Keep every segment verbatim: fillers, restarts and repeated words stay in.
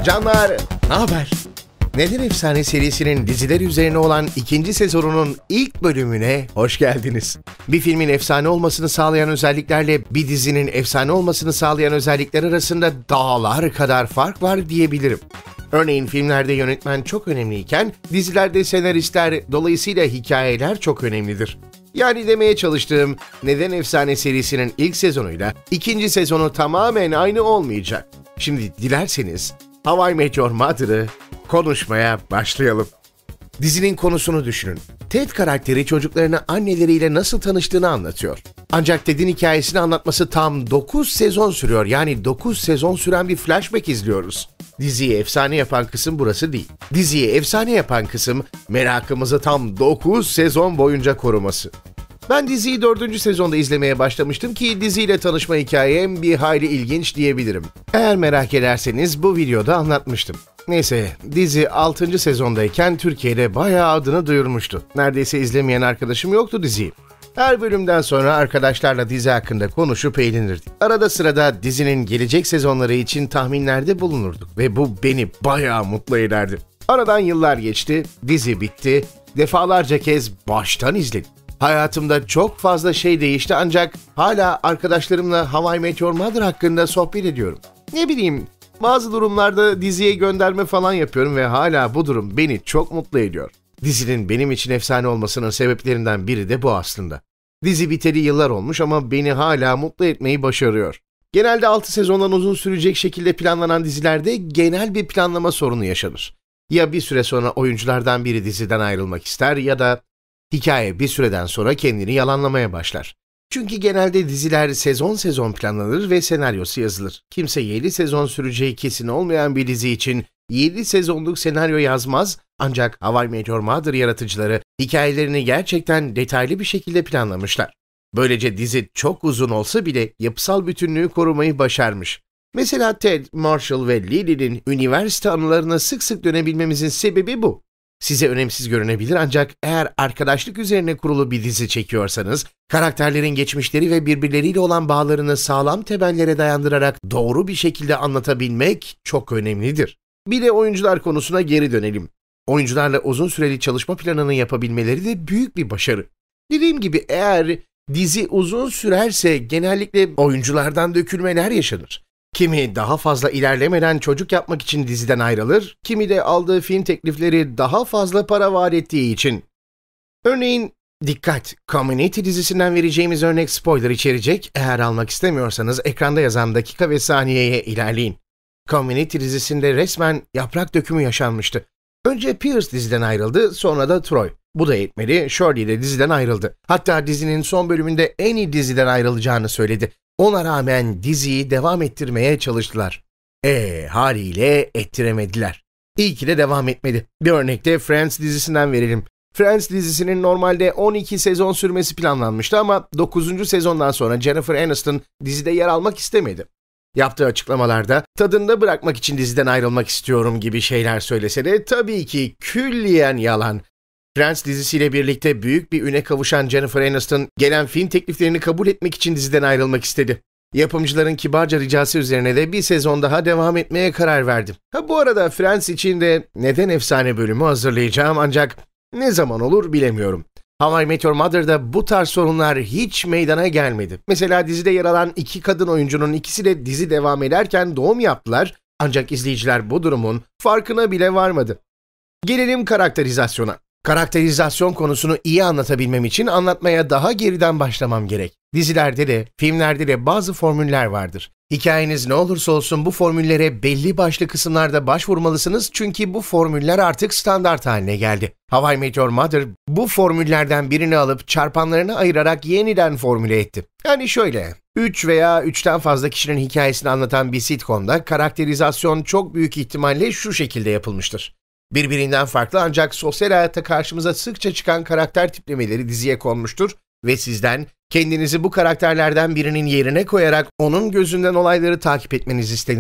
Canlar, ne haber? Neden Efsane serisinin diziler üzerine olan ikinci sezonunun ilk bölümüne hoş geldiniz. Bir filmin efsane olmasını sağlayan özelliklerle bir dizinin efsane olmasını sağlayan özellikler arasında dağlar kadar fark var diyebilirim. Örneğin filmlerde yönetmen çok önemliyken dizilerde senaristler, dolayısıyla hikayeler çok önemlidir. Yani demeye çalıştığım, neden Efsane serisinin ilk sezonuyla ikinci sezonu tamamen aynı olmayacak. Şimdi dilerseniz How I Met Your Mother'ı konuşmaya başlayalım. Dizinin konusunu düşünün. Ted karakteri çocuklarını anneleriyle nasıl tanıştığını anlatıyor. Ancak Ted'in hikayesini anlatması tam dokuz sezon sürüyor. Yani dokuz sezon süren bir flashback izliyoruz. Diziyi efsane yapan kısım burası değil. Diziyi efsane yapan kısım merakımızı tam dokuz sezon boyunca koruması. Ben diziyi dördüncü sezonda izlemeye başlamıştım ki diziyle tanışma hikayem bir hayli ilginç diyebilirim. Eğer merak ederseniz bu videoda anlatmıştım. Neyse, dizi altıncı sezondayken Türkiye'de bayağı adını duyurmuştu. Neredeyse izlemeyen arkadaşım yoktu diziyi. Her bölümden sonra arkadaşlarla dizi hakkında konuşup eğlenirdik. Arada sırada dizinin gelecek sezonları için tahminlerde bulunurduk ve bu beni bayağı mutlu ederdi. Aradan yıllar geçti, dizi bitti, defalarca kez baştan izledim. Hayatımda çok fazla şey değişti ancak hala arkadaşlarımla How I Met Your Mother hakkında sohbet ediyorum. Ne bileyim, bazı durumlarda diziye gönderme falan yapıyorum ve hala bu durum beni çok mutlu ediyor. Dizinin benim için efsane olmasının sebeplerinden biri de bu aslında. Dizi biteli yıllar olmuş ama beni hala mutlu etmeyi başarıyor. Genelde altı sezondan uzun sürecek şekilde planlanan dizilerde genel bir planlama sorunu yaşanır. Ya bir süre sonra oyunculardan biri diziden ayrılmak ister ya da hikaye bir süreden sonra kendini yalanlamaya başlar. Çünkü genelde diziler sezon sezon planlanır ve senaryosu yazılır. Kimse yedi sezon süreceği kesin olmayan bir dizi için yedi sezonluk senaryo yazmaz, ancak How I Met Your Mother yaratıcıları hikayelerini gerçekten detaylı bir şekilde planlamışlar. Böylece dizi çok uzun olsa bile yapısal bütünlüğü korumayı başarmış. Mesela Ted, Marshall ve Lily'nin üniversite anılarına sık sık dönebilmemizin sebebi bu. Size önemsiz görünebilir ancak eğer arkadaşlık üzerine kurulu bir dizi çekiyorsanız, karakterlerin geçmişleri ve birbirleriyle olan bağlarını sağlam temellere dayandırarak doğru bir şekilde anlatabilmek çok önemlidir. Bir de oyuncular konusuna geri dönelim. Oyuncularla uzun süreli çalışma planını yapabilmeleri de büyük bir başarı. Dediğim gibi eğer dizi uzun sürerse genellikle oyunculardan dökülmeler yaşanır. Kimi daha fazla ilerlemeden çocuk yapmak için diziden ayrılır, kimi de aldığı film teklifleri daha fazla para vaat ettiği için. Örneğin, dikkat! Community dizisinden vereceğimiz örnek spoiler içerecek, eğer almak istemiyorsanız ekranda yazan dakika ve saniyeye ilerleyin. Community dizisinde resmen yaprak dökümü yaşanmıştı. Önce Pierce diziden ayrıldı, sonra da Troy. Bu da yetmedi, Shirley de diziden ayrıldı. Hatta dizinin son bölümünde en iyi diziden ayrılacağını söyledi. Ona rağmen diziyi devam ettirmeye çalıştılar. Eee haliyle ettiremediler. İyi ki de devam etmedi. Bir örnek de Friends dizisinden verelim. Friends dizisinin normalde on iki sezon sürmesi planlanmıştı ama dokuzuncu sezondan sonra Jennifer Aniston dizide yer almak istemedi. Yaptığı açıklamalarda tadında bırakmak için diziden ayrılmak istiyorum gibi şeyler söylese de tabii ki külliyen yalan. Friends dizisiyle birlikte büyük bir üne kavuşan Jennifer Aniston gelen film tekliflerini kabul etmek için diziden ayrılmak istedi. Yapımcıların kibarca ricası üzerine de bir sezon daha devam etmeye karar verdi. Ha bu arada Friends için de neden efsane bölümü hazırlayacağım ancak ne zaman olur bilemiyorum. How I Met Your Mother'da bu tarz sorunlar hiç meydana gelmedi. Mesela dizide yer alan iki kadın oyuncunun ikisi de dizi devam ederken doğum yaptılar ancak izleyiciler bu durumun farkına bile varmadı. Gelelim karakterizasyona. Karakterizasyon konusunu iyi anlatabilmem için anlatmaya daha geriden başlamam gerek. Dizilerde de, filmlerde de bazı formüller vardır. Hikayeniz ne olursa olsun bu formüllere belli başlı kısımlarda başvurmalısınız çünkü bu formüller artık standart haline geldi. How I Met Your Mother bu formüllerden birini alıp çarpanlarını ayırarak yeniden formüle etti. Yani şöyle, üç veya üçten fazla kişinin hikayesini anlatan bir sitcomda karakterizasyon çok büyük ihtimalle şu şekilde yapılmıştır. Birbirinden farklı ancak sosyal hayatta karşımıza sıkça çıkan karakter tiplemeleri diziye konmuştur ve sizden kendinizi bu karakterlerden birinin yerine koyarak onun gözünden olayları takip etmeniz istenir.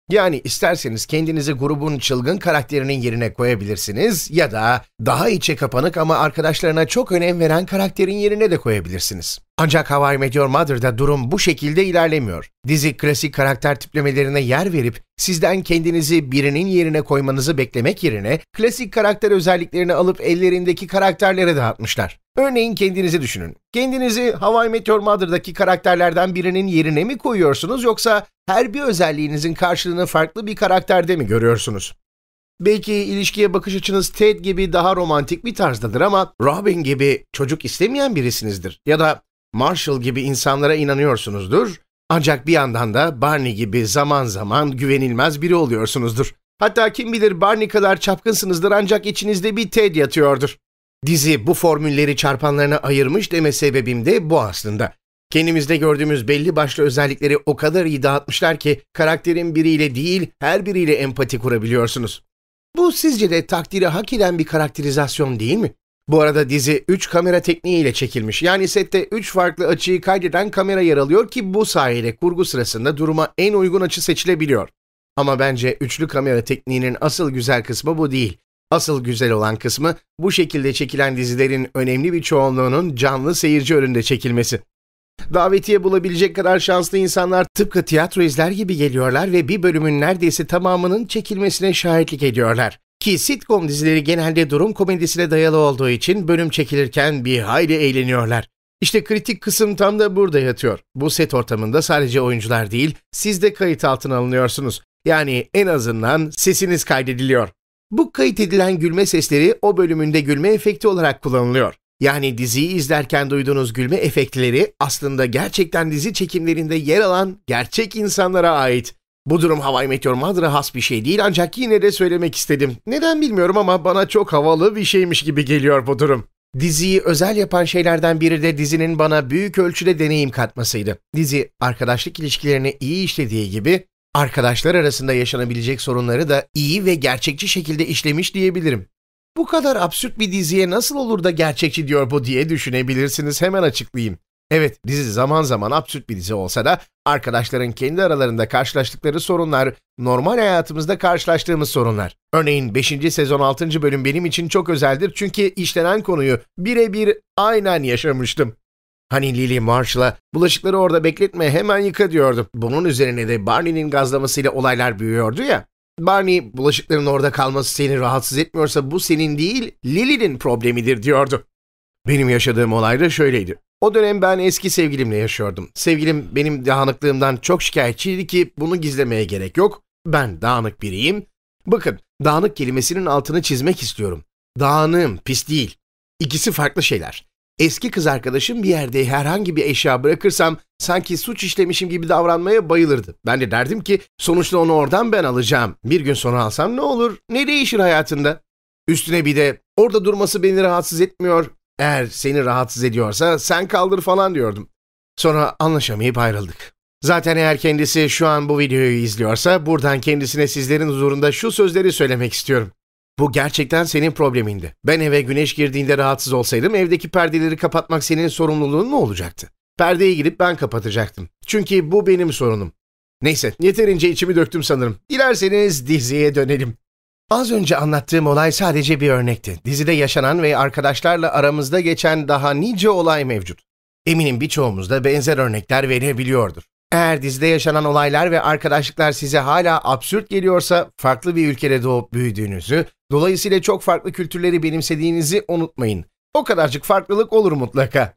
Yani isterseniz kendinizi grubun çılgın karakterinin yerine koyabilirsiniz ya da daha içe kapanık ama arkadaşlarına çok önem veren karakterin yerine de koyabilirsiniz. Ancak How I Met Your Mother'da durum bu şekilde ilerlemiyor. Dizi klasik karakter tiplemelerine yer verip sizden kendinizi birinin yerine koymanızı beklemek yerine klasik karakter özelliklerini alıp ellerindeki karakterlere dağıtmışlar. Örneğin kendinizi düşünün. Kendinizi How I Met Your Mother'daki karakterlerden birinin yerine mi koyuyorsunuz yoksa her bir özelliğinizin karşılığını farklı bir karakterde mi görüyorsunuz? Belki ilişkiye bakış açınız Ted gibi daha romantik bir tarzdadır ama Robin gibi çocuk istemeyen birisinizdir. Ya da Marshall gibi insanlara inanıyorsunuzdur. Ancak bir yandan da Barney gibi zaman zaman güvenilmez biri oluyorsunuzdur. Hatta kim bilir Barney kadar çapkınsınızdır ancak içinizde bir Ted yatıyordur. Dizi bu formülleri çarpanlarına ayırmış deme sebebim de bu aslında. Kendimizde gördüğümüz belli başlı özellikleri o kadar iyi dağıtmışlar ki karakterin biriyle değil her biriyle empati kurabiliyorsunuz. Bu sizce de takdiri hak eden bir karakterizasyon değil mi? Bu arada dizi üç kamera tekniğiyle çekilmiş. Yani sette üç farklı açıyı kaydeden kamera yer alıyor ki bu sayede kurgu sırasında duruma en uygun açı seçilebiliyor. Ama bence üçlü kamera tekniğinin asıl güzel kısmı bu değil. Asıl güzel olan kısmı bu şekilde çekilen dizilerin önemli bir çoğunluğunun canlı seyirci önünde çekilmesi. Davetiye bulabilecek kadar şanslı insanlar tıpkı tiyatro izler gibi geliyorlar ve bir bölümün neredeyse tamamının çekilmesine şahitlik ediyorlar. Ki sitcom dizileri genelde durum komedisine dayalı olduğu için bölüm çekilirken bir hayli eğleniyorlar. İşte kritik kısım tam da burada yatıyor. Bu set ortamında sadece oyuncular değil, siz de kayıt altına alınıyorsunuz. Yani en azından sesiniz kaydediliyor. Bu kayıt edilen gülme sesleri o bölümünde gülme efekti olarak kullanılıyor. Yani diziyi izlerken duyduğunuz gülme efektleri aslında gerçekten dizi çekimlerinde yer alan gerçek insanlara ait. Bu durum How I Met Your Mother'a has bir şey değil ancak yine de söylemek istedim. Neden bilmiyorum ama bana çok havalı bir şeymiş gibi geliyor bu durum. Diziyi özel yapan şeylerden biri de dizinin bana büyük ölçüde deneyim katmasıydı. Dizi arkadaşlık ilişkilerini iyi işlediği gibi arkadaşlar arasında yaşanabilecek sorunları da iyi ve gerçekçi şekilde işlemiş diyebilirim. Bu kadar absürt bir diziye nasıl olur da gerçekçi diyor bu diye düşünebilirsiniz. Hemen açıklayayım. Evet, dizi zaman zaman absürt bir dizi olsa da arkadaşların kendi aralarında karşılaştıkları sorunlar normal hayatımızda karşılaştığımız sorunlar. Örneğin beşinci sezon altıncı bölüm benim için çok özeldir çünkü işlenen konuyu birebir aynen yaşamıştım. Hani Lily Marshall'a bulaşıkları orada bekletme hemen yıka diyordu. Bunun üzerine de Barney'nin gazlamasıyla olaylar büyüyordu ya. Barney, bulaşıkların orada kalması seni rahatsız etmiyorsa bu senin değil, Lily'nin problemidir diyordu. Benim yaşadığım olay da şöyleydi. O dönem ben eski sevgilimle yaşıyordum. Sevgilim benim dağınıklığımdan çok şikayetçiydi ki bunu gizlemeye gerek yok. Ben dağınık biriyim. Bakın, dağınık kelimesinin altını çizmek istiyorum. Dağınığım, pis değil. İkisi farklı şeyler. Eski kız arkadaşım bir yerde herhangi bir eşya bırakırsam sanki suç işlemişim gibi davranmaya bayılırdı. Ben de derdim ki sonuçta onu oradan ben alacağım. Bir gün sonra alsam ne olur? Ne değişir hayatında? Üstüne bir de orada durması beni rahatsız etmiyor. Eğer seni rahatsız ediyorsa sen kaldır falan diyordum. Sonra anlaşamayıp ayrıldık. Zaten eğer kendisi şu an bu videoyu izliyorsa buradan kendisine sizlerin huzurunda şu sözleri söylemek istiyorum. Bu gerçekten senin problemindi. Ben eve güneş girdiğinde rahatsız olsaydım evdeki perdeleri kapatmak senin sorumluluğun mu olacaktı? Perdeyi gidip ben kapatacaktım. Çünkü bu benim sorunum. Neyse, yeterince içimi döktüm sanırım. Dilerseniz diziye dönelim. Az önce anlattığım olay sadece bir örnekti. Dizide yaşanan ve arkadaşlarla aramızda geçen daha nice olay mevcut. Eminim birçoğumuzda benzer örnekler verebiliyordur. Eğer dizide yaşanan olaylar ve arkadaşlıklar size hala absürt geliyorsa farklı bir ülkede doğup büyüdüğünüzü, dolayısıyla çok farklı kültürleri benimsediğinizi unutmayın. O kadarcık farklılık olur mutlaka.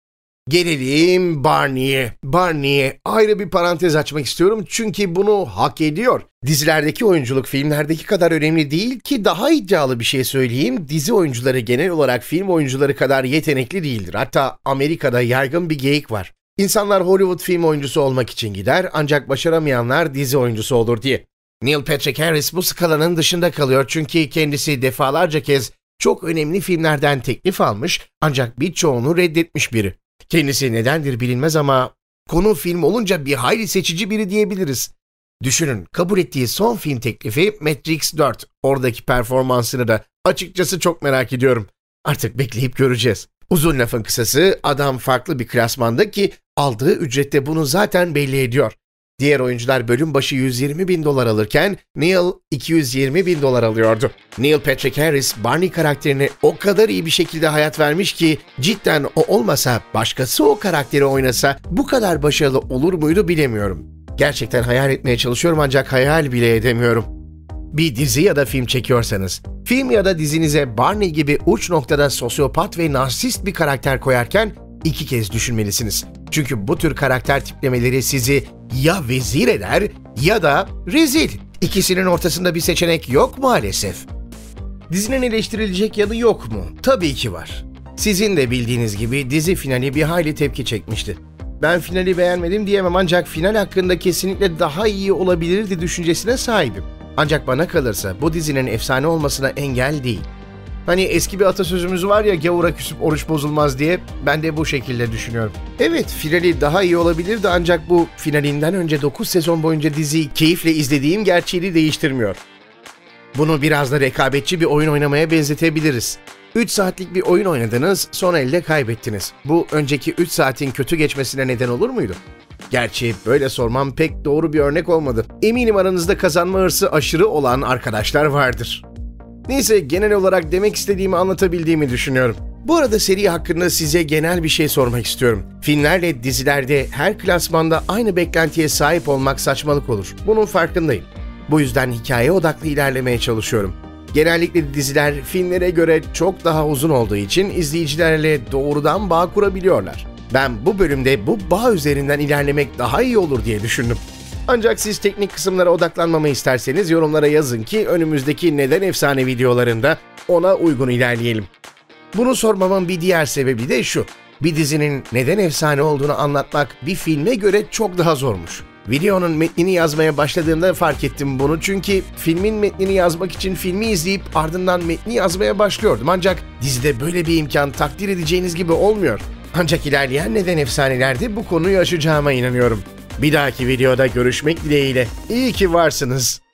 Gelelim Barney'e. Barney'e ayrı bir parantez açmak istiyorum çünkü bunu hak ediyor. Dizilerdeki oyunculuk filmlerdeki kadar önemli değil ki daha iddialı bir şey söyleyeyim. Dizi oyuncuları genel olarak film oyuncuları kadar yetenekli değildir. Hatta Amerika'da yaygın bir geyik var. İnsanlar Hollywood film oyuncusu olmak için gider ancak başaramayanlar dizi oyuncusu olur diye. Neil Patrick Harris bu skalanın dışında kalıyor çünkü kendisi defalarca kez çok önemli filmlerden teklif almış ancak birçoğunu reddetmiş biri. Kendisi nedendir bilinmez ama konu film olunca bir hayli seçici biri diyebiliriz. Düşünün, kabul ettiği son film teklifi Matrix dört. Oradaki performansını da açıkçası çok merak ediyorum. Artık bekleyip göreceğiz. Uzun lafın kısası adam farklı bir klasmanda ki aldığı ücrette bunu zaten belli ediyor. Diğer oyuncular bölüm başı yüz yirmi bin dolar alırken Neil iki yüz yirmi bin dolar alıyordu. Neil Patrick Harris, Barney karakterine o kadar iyi bir şekilde hayat vermiş ki cidden o olmasa, başkası o karakteri oynasa bu kadar başarılı olur muydu bilemiyorum. Gerçekten hayal etmeye çalışıyorum ancak hayal bile edemiyorum. Bir dizi ya da film çekiyorsanız, film ya da dizinize Barney gibi uç noktada sosyopat ve narsist bir karakter koyarken iki kez düşünmelisiniz. Çünkü bu tür karakter tiplemeleri sizi ya vezir eder ya da rezil. İkisinin ortasında bir seçenek yok maalesef. Dizinin eleştirilecek yanı yok mu? Tabii ki var. Sizin de bildiğiniz gibi dizi finali bir hayli tepki çekmişti. Ben finali beğenmedim diyemem ancak final hakkında kesinlikle daha iyi olabilirdi düşüncesine sahibim. Ancak bana kalırsa bu dizinin efsane olmasına engel değil. Hani eski bir atasözümüz var ya, gavura küsüp oruç bozulmaz diye, ben de bu şekilde düşünüyorum. Evet, finali daha iyi olabilirdi ancak bu finalinden önce dokuz sezon boyunca diziyi keyifle izlediğim gerçeğini değiştirmiyor. Bunu biraz da rekabetçi bir oyun oynamaya benzetebiliriz. üç saatlik bir oyun oynadınız, son elde kaybettiniz. Bu önceki üç saatin kötü geçmesine neden olur muydu? Gerçi böyle sormam pek doğru bir örnek olmadı. Eminim aranızda kazanma hırsı aşırı olan arkadaşlar vardır. Neyse, genel olarak demek istediğimi anlatabildiğimi düşünüyorum. Bu arada seri hakkında size genel bir şey sormak istiyorum. Filmlerle dizilerde her klasmanda aynı beklentiye sahip olmak saçmalık olur. Bunun farkındayım. Bu yüzden hikaye odaklı ilerlemeye çalışıyorum. Genellikle diziler filmlere göre çok daha uzun olduğu için izleyicilerle doğrudan bağ kurabiliyorlar. Ben bu bölümde bu bağ üzerinden ilerlemek daha iyi olur diye düşündüm. Ancak siz teknik kısımlara odaklanmamı isterseniz yorumlara yazın ki önümüzdeki Neden Efsane videolarında ona uygun ilerleyelim. Bunu sormamın bir diğer sebebi de şu: bir dizinin neden efsane olduğunu anlatmak bir filme göre çok daha zormuş. Videonun metnini yazmaya başladığımda fark ettim bunu, çünkü filmin metnini yazmak için filmi izleyip ardından metni yazmaya başlıyordum. Ancak dizide böyle bir imkan takdir edeceğiniz gibi olmuyor. Ancak ilerleyen Neden Efsanelerde bu konuyu aşacağıma inanıyorum. Bir dahaki videoda görüşmek dileğiyle. İyi ki varsınız.